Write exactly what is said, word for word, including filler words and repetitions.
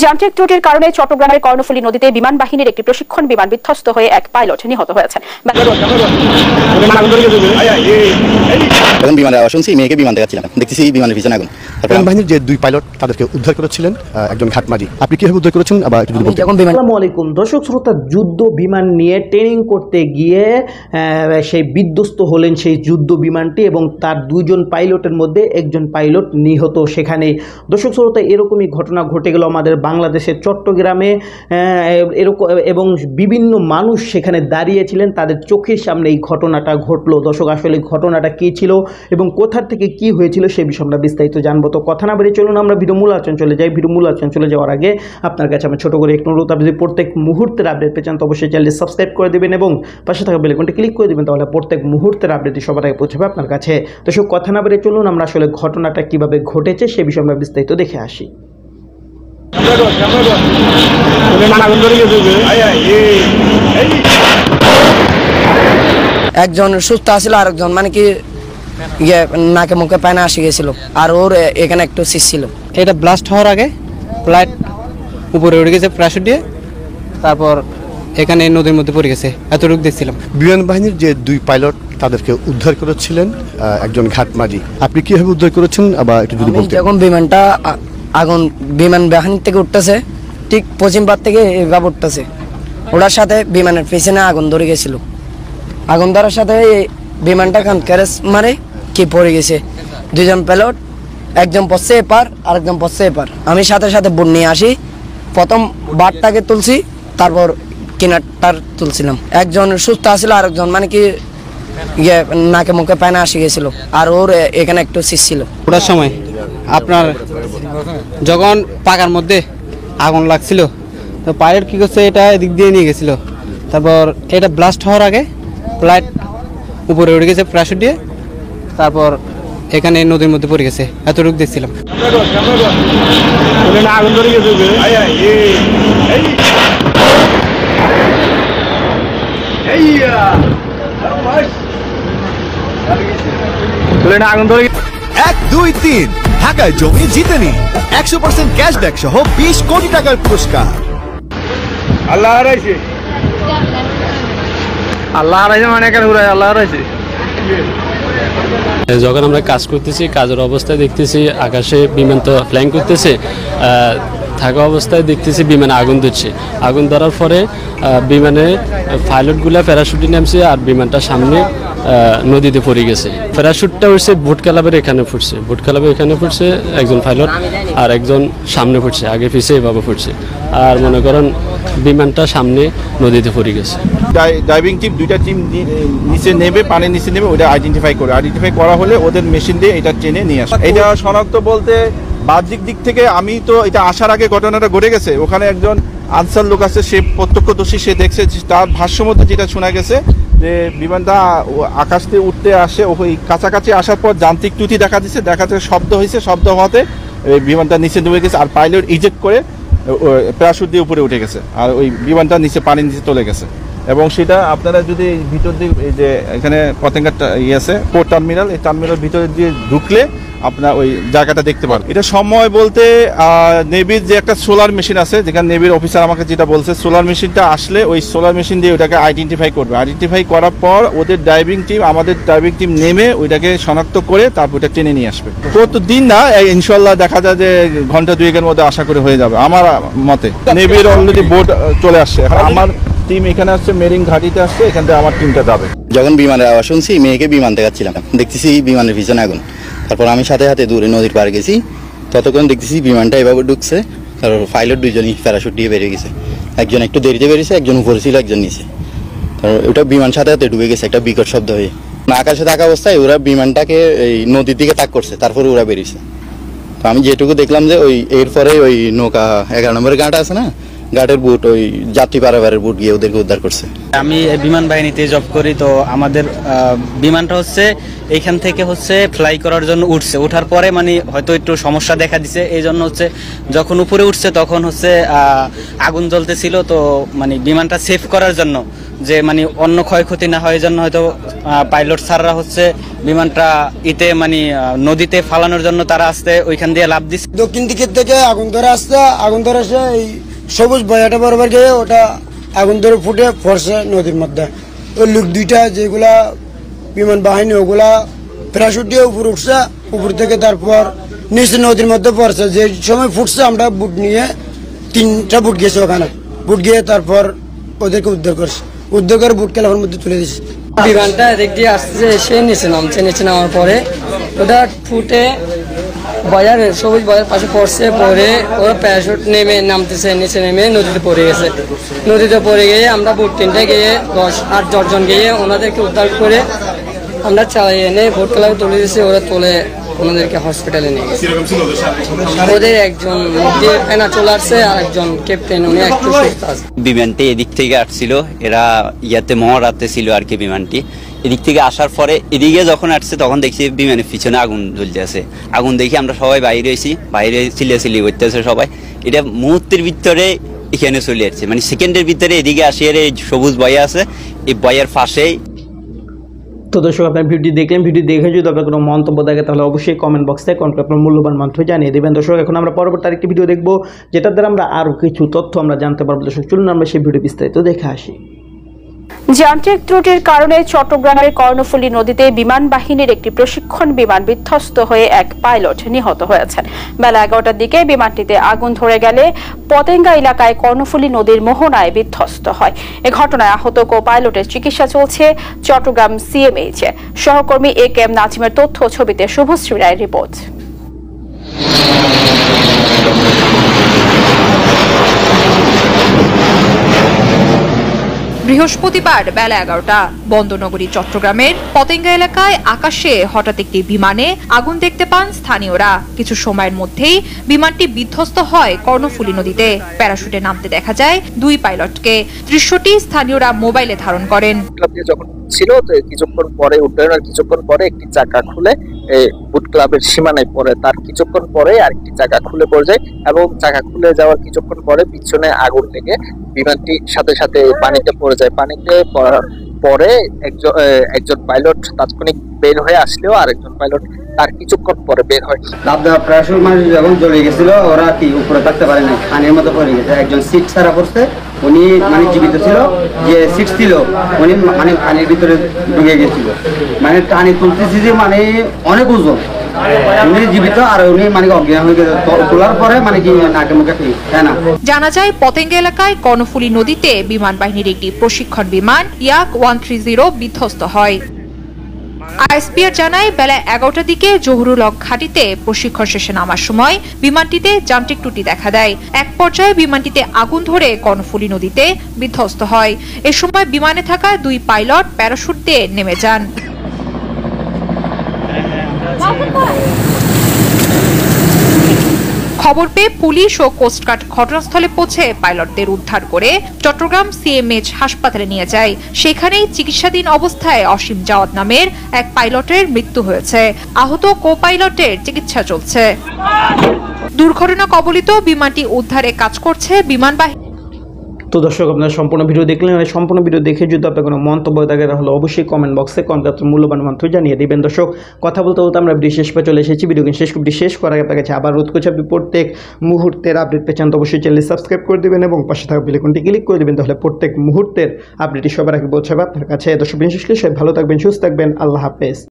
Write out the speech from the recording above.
যান্ত্রিক ত্রুটির কারণে চট্টগ্রামের কর্ণফুলী নদীতে বিমান বাহিনীর একটি প্রশিক্ষণ বিমান বিধ্বস্ত হয়ে এক পাইলট নিহত হয়েছেন। বিমানের আওয়াজ শুনছি, মেয়েকে বিমান দেখাচ্ছিলাম, দেখতেছি বিমানের পিছনে আগুন। বিমান বাহিনীর যে দুই পাইলট তাদেরকে উদ্ধার করেছিলেন একজন ঘাটমাঝি, আপনি কিভাবে উদ্ধার করেছেন? আবার আসসালামু আলাইকুম দর্শক শ্রোতা, যুদ্ধ বিমান নিয়ে ট্রেনিং করতে গিয়ে সেই বিধ্বস্ত হলেন সেই যুদ্ধ বিমানটি এবং তার দুইজন পাইলটের মধ্যে একজন পাইলট নিহত সেখানে। দর্শক শ্রোতা, এরকমই ঘটনা ঘটে গেল আমাদের বাংলাদেশের চট্টগ্রামে, এরকম এবং বিভিন্ন মানুষ সেখানে দাঁড়িয়েছিলেন, তাদের চোখের সামনে এই ঘটনাটা ঘটলো। দর্শক, আসলে ঘটনাটা কী ছিল এবং কোথার থেকে কি হয়েছিল সে বিষয়ে আমরা বিস্তারিত জানবো। তো কথা না বেরিয়ে চলুন আমরা ভিডিও মূল আলোচনা চলে যাই। ভিডিও মূল আলোচনা চলে যাওয়ার আগে আপনার কাছে আমি ছোট করে একটু অনুরোধ, আপনি যদি প্রত্যেক মুহূর্তের আপডেট পেয়ে চান তো অবশ্যই চ্যানেলটি সাবস্ক্রাইব করে দেবেন এবং পাশে থাকা বেল আইকনটি ক্লিক করে দেবেন, তাহলে প্রত্যেক মুহূর্তের আপডেটই সবার আগে পৌঁছাবে আপনার কাছে। তো সব কথা না বেরিয়ে চলুন আমরা আসলে ঘটনাটা কিভাবে ঘটেছে সে বিষয়ে আমরা বিস্তারিত দেখে আসি। একজন সুস্থ আছিল, আরেকজন মানে কি ইয়ে নাকে মুখে পায়না আসে গেছিল, আর ওর এখানে একটু সিস ছিল। এটা ব্লাস্ট হওয়ার আগে ফ্লাইট উপরে উঠে গেছে প্যারাশুট দিয়ে, তারপর এখানে নদীর মধ্যে পড়ে গেছে, এতটুকু দেখছিলাম। বিমান বাহিনীর যে দুই পাইলট তাদেরকে উদ্ধার করেছিলেন একজন ঘাটমাঝি, আপনি কিভাবে উদ্ধার করেছেন? আবার একটু যদি বলতেন। যখন বিমানটা আগুন বিমান বাহিনী থেকে উঠতেছে, ঠিক পশ্চিম পার থেকে এভাবে উঠতেছে, ওটার সাথে বিমানের পেছনে আগুন ধরে গেছিল। আগুন ধরার সাথে বিমানটা খান ক্যারেজ মারে কি পড়ে গেছে। দুজন পাইলট, একজন পড়ছে এপার আরেকজন পড়ছে এপার। আমি সাথে সাথে বোট নিয়ে আসি, প্রথম বারটাকে তুলছি, তারপর কিনারটার তুলছিলাম। একজন সুস্থ আছিল, আরেকজন মানে কি ইয়ে নাকে মুখে পায়না আসে গেছিল, আর ওর এখানে একটু সিস ছিল। ওটার সময় আপনার যখন পাকার মধ্যে আগুন লাগছিল, তো পাইলট কী করছে, এটা এদিক দিয়ে নিয়ে গেছিল। তারপর এটা ব্লাস্ট হওয়ার আগে ফ্লাইট উপরে উঠে গেছে প্যারাশুট দিয়ে, তারপর এখানে নদীর মধ্যে পড়ে গেছে, এতটুকু দেখছিলাম। এক দুই তিন ঢাকায় জমি জিতে নিন একশো পার্সেন্ট ক্যাশব্যাক সহ বিশ কোটি টাকার পুরস্কার। আল্লাহ হারাইছে, আল্লাহ হারাইছে মানে কেন ঘুরে আল্লাহ হারাইছে। যখন আমরা কাজ করতেছি, কাজের অবস্থায় দেখতেছি আকাশে বিমান তো ফ্লাইং করতেছে, থাকা অবস্থায় দেখতেছি বিমানে আগুন ধরছে। আগুন ধরার পরে বিমানে পাইলটগুলা প্যারাশুটে নামছে, আর বিমানটা সামনে নদীতে পড়ে গেছে। প্যারাশুটটা হচ্ছে বোট ক্লাবের এখানে ফুটছে, বোট ক্লাবের এখানে ফুটছে একজন পাইলট, আর একজন সামনে ফুটছে, আগে পিছিয়ে এভাবে ফুটছে, আর মনে করেন বিমানটা সামনে নদীতে পড়ে গেছে। ডাইভিং টিম দুইটা টিম নিচে নেবে, পানির নিচে নেবে, ওটা আইডেন্টিফাই করে আইডেন্টিফাই করা হলে ওদের মেশিন দিয়ে এটা টেনে নিয়ে আসে। এটা শনাক্ত বলতে বাহ্যিক দিক থেকে আমি তো এটা আসার আগে ঘটনাটা ঘটে গেছে, ওখানে একজন আনসার লোক আছে, সে প্রত্যক্ষদর্শী, সে দেখছে, তার ভাষ্য মধ্যে যেটা শোনা গেছে যে বিমানটা আকাশ থেকে উঠতে আসে, ওই কাছাকাছি আসার পর যান্ত্রিক ত্রুটি দেখা দিচ্ছে, দেখা যাচ্ছে শব্দ হয়েছে, শব্দ হওয়াতে বিমানটা নিচে ডুবে গেছে, আর পাইলট ইজেক্ট করে প্যারাশুট দিয়ে উপরে উঠে গেছে, আর ওই বিমানটা নিচে পানির নিচে চলে গেছে। এবং সেটা আপনারা যদি ভিতর দিয়ে এই যে এখানে পতেঙ্গার ইয়ে আছে পোর্ট টার্মিনাল, এই টার্মিনাল ভিতরে দিয়ে ঢুকলে আপনার ওই জায়গাটা দেখতে পারবেন। এটা সময় বলতে নেভির যে একটা সোলার মেশিন আছে, যেখানে নেভির অফিসার আমাকে যেটা বলছে, সোলার মেশিনটা আসলে ওই সোলার মেশিন দিয়ে ওটাকে আইডেন্টিফাই করবে। আইডেন্টিফাই করার পর ওদের ড্রাইভিং টিম, আমাদের ড্রাইভিং টিম নেমে ওইটাকে শনাক্ত করে তারপর ওটা টেনে নিয়ে আসবে। প্রতিদিন না, ইনশাল্লাহ দেখা যায় যে ঘন্টা দুয়েকের মধ্যে আশা করে হয়ে যাবে আমার মতে। নেভির অলরেডি বোট চলে আসছে, আমার টিম এখানে আসছে, মেরিং ঘাটিতে আসছে, এখান থেকে আমার টিমটা যাবে। যখন বিমানের আওয়াজ শুনছি, মেয়েকে বিমান দেখাচ্ছিলাম, দেখতেছি বিমানের পিছনে আগুন। তারপর আমি সাথে সাথে দূরে নদীর পাড়ে গেছি, ততক্ষণ দেখতেছি বিমানটা এভাবে ঢুকছে, তারপর পাইলট দুইজনই প্যারাশুট দিয়ে বেরিয়ে গেছে, একজন একটু দেরিতে বেরিয়েছে, একজন উপরে ছিল, একজন নিচে। তারপর ওটা বিমান সাথে সাথে ডুবে গেছে একটা বিকট শব্দ হয়ে। আকাশে থাকা অবস্থায় ওরা বিমানটাকে এই নদীর দিকে তাক করছে, তারপরে ওরা বেরিয়েছে। তো আমি যেটুকু দেখলাম যে ওই এরপরে ওই নৌকা এগারো নম্বরের গাঁটা আছে না, গার্ডের বুট, ওই যাত্রী পারাবারের বুট গিয়ে ওদেরকে উদ্ধার করছে। আমি বিমান বাহিনীতে জব করি, তো আমাদের বিমানটা হচ্ছে এইখান থেকে হচ্ছে ফ্লাই করার জন্য উঠছে, ওঠার পরে মানে হয়তো একটু সমস্যা দেখা দিছে, এই জন্য হচ্ছে যখন উপরে উঠছে তখন হচ্ছে আগুন জ্বলতেছিল, তো মানে বিমানটা সেভ করার জন্য যে মানে অন্য ক্ষয়ক্ষতি না হয় জন্য হয়তো পাইলট স্যাররা হচ্ছে বিমানটা ইতে মানে নদীতে ফালানোর জন্য তারা আসতে ওইখান দিয়ে লাভ দিচ্ছে। দক্ষিণ দিকের থেকে আগুন ধরে আসছে, আগুন ধরে আসে এই সবুজ বয়াটা বরাবর গিয়ে ওটা আগুন ধরে ফুটে পড়ছে নদীর মধ্যে। ওই লোক দুইটা যেগুলা বিমান বাহিনী ওগুলা প্যারাশুট দিয়ে উপর উঠছে, উপর থেকে তারপর নিচে নদীর মধ্যে পড়ছে। যে সময় ফুটছে আমরা বুট নিয়ে তিনটা বুট গেছে ওখানে, বুট গিয়ে তারপর ওদেরকে উদ্ধার করছে, উদ্ধার করে বুট ক্লাবের মধ্যে তুলে দিচ্ছে। বিমানটা এদিক দিয়ে আসছে, এসে নিচে নামছে, নিচে নামার পরে ওটা ফুটে বয়ার সবুজ বয়ার পাশে পড়ছে, পরে ওরা প্যারাশুট নেমে নামতেছে, নিচে নেমে নদীতে পড়ে গেছে। নদীতে পড়ে গিয়ে আমরা বুট তিনটে গিয়ে দশ আট দশজন গিয়ে ওনাদেরকে উদ্ধার করে আমরা চালিয়ে এনে ভোট ক্লাবে তুলে দিয়েছি। ওরা তুলে ওনাদেরকে হসপিটালে নিয়ে গেছে। ওদের একজন দিয়ে ফেনা চলে আসছে, আর একজন ক্যাপ্টেন উনি একটু সুস্থ আছে। বিমানটি এদিক থেকে আসছিল, এরা ইয়াতে মহরাতে ছিল আর কি। বিমানটি এদিক থেকে আসার পরে এদিকে যখন আসছে তখন দেখছি বিমানের পিছনে আগুন জ্বলতে আছে। আগুন দেখি আমরা সবাই বাইরে এসেছি, বাইরে চিল্লাচিল্লি করতেছে সবাই। এটা মুহূর্তের ভিতরে এখানে চলে আসছে, মানে সেকেন্ডের ভিতরে এদিকে আসিয়ে এই সবুজ বয়া আছে, এই বয়ার পাশেই। তো দর্শক, আপনার ভিডিও দেখলেন, ভিডিও দেখে যদি আপনার কোনো মন্তব্য থাকে তাহলে অবশ্যই কমেন্ট বক্সে কমেন্ট আপনার মূল্যবান মন্তব্য জানিয়ে দেবেন। দর্শক, এখন আমরা পরবর্তী আরেকটি ভিডিও দেখবো, যেটার দ্বারা আমরা আরও কিছু তথ্য আমরা জানতে পারবো। দর্শক, চলুন আমরা সেই ভিডিও বিস্তারিত দেখে আসি। যান্ত্রিক ত্রুটির কারণে চট্টগ্রামের কর্ণফুলী নদীতে বিমান বাহিনীর একটি প্রশিক্ষণ বিমান বিধ্বস্ত হয়ে এক পাইলট নিহত হয়েছেন। বেলা এগারোটার দিকে বিমানটিতে আগুন ধরে গেলে পতেঙ্গা এলাকায় কর্ণফুলী নদীর মোহনায় বিধ্বস্ত হয়। এ ঘটনায় আহত কো পাইলটের চিকিৎসা চলছে চট্টগ্রাম সিএমএইচে। সহকর্মী এ কে এম নাজিমের তথ্য ছবিতে শুভশ্রী রায়ের রিপোর্ট। বৃহস্পতিবার বেলা এগারোটা বন্দরনগরী চট্টগ্রামের পতেঙ্গা এলাকায় আকাশে হঠাৎ একটি বিমানে আগুন দেখতে পান স্থানীয়রা। কিছু সময়ের মধ্যেই বিমানটি বিধ্বস্ত হয় কর্ণফুলী নদীতে। প্যারাশুটে নামতে দেখা যায় দুই পাইলটকে। দৃশ্যটি স্থানীয়রা মোবাইলে ধারণ করেন। যখন ছিল তো কিছুক্ষণ পরে উড্ডয়নের কিছুক্ষণ পরে একটি চাকা খুলে বুট ক্লাবের সীমানায় পড়ে, তার কিছুক্ষণ পরে আরেকটি চাকা খুলে পড়ে যায় এবং চাকা খুলে যাওয়ার কিছুক্ষণ পরে পিছনে আগুন লেগে বিমানটি সাথে সাথে পানিতে পড়ে যায়। পানিতে পড়ার পরে একজন একজন পাইলট তাৎক্ষণিক বের হয়ে আসলেও আরেকজন পাইলট তার কিছুক্ষণ পরে বের হয়। প্রায়শই মানুষ যখন জ্বলে গেছিল, ওরা কি উপরে থাকতে পারে না, পানির মতো পড়ে গেছে। একজন সিট ছাড়া পড়ছে, উনি মানে জীবিত ছিল, যে সিট ছিল উনি মানে পানির ভিতরে ঢুকে গেছিল। মানে টানি তুলতেছি যে মানে অনেক ওজন, উনি জীবিত আর উনি মানে অজ্ঞান হয়ে গেছে। তোলার পরে মানে কি নাকে মুখে না। জানা যায় পতেঙ্গা এলাকায় কর্ণফুলী নদীতে বিমান বাহিনীর একটি প্রশিক্ষণ বিমান ইয়াক ওয়ান থ্রি জিরো বিধ্বস্ত হয়। আইএসপিআর জানায় বেলা এগারোটার দিকে জহুরুল হক ঘাটিতে প্রশিক্ষণ শেষে নামার সময় বিমানটিতে যান্ত্রিক ত্রুটি দেখা দেয়। এক পর্যায়ে বিমানটিতে আগুন ধরে কর্ণফুলী নদীতে বিধ্বস্ত হয়। এ সময় বিমানে থাকা দুই পাইলট প্যারাশুট দিয়ে নেমে যান। খবর পেয়ে পুলিশ ও কোস্টগার্ড ঘটনাস্থলে পৌঁছে পাইলটদের উদ্ধার করে চট্টগ্রাম সিএমএইচ হাসপাতালে নিয়ে যায়। সেখানেই চিকিৎসাধীন অবস্থায় অসীম জাওয়াদ নামের এক পাইলটের মৃত্যু হয়েছে। আহত কো পাইলটের চিকিৎসা চলছে। দুর্ঘটনা কবলিত বিমানটি উদ্ধারে কাজ করছে বিমান বাহিনী। তো দর্শক, আপনারা সম্পূর্ণ ভিডিও দেখলেন। সম্পূর্ণ ভিডিও দেখে যদি আপনার কোনো মন্তব্য থাকে তাহলে অবশ্যই কমেন্ট বক্সে কমেন্ট আপনার মূল্যবান মন্তব্য জানিয়ে দেবেন। দর্শক, কথা বলতে বলতে আমরা ভিডিও শেষ পর্যন্ত চলে এসেছি। ভিডিও শেষ ভিডিও শেষ করার আপনার কাছে আবার রোধ করছি, আপনি প্রত্যেক মুহূর্তের আপডেট পেয়েছেন তো অবশ্যই চ্যানেল সাবস্ক্রাইব করে দেবেন এবং পাশে থাকা বেল আইকনটি ক্লিক করে দেবেন, তাহলে প্রত্যেক মুহূর্তের আপডেটই সবার আগে পৌঁছাবে আপনার কাছে। দর্শক, বিশেষ করে সবাই ভালো থাকবেন, সুস্থ থাকবেন। আল্লাহ হাফেজ।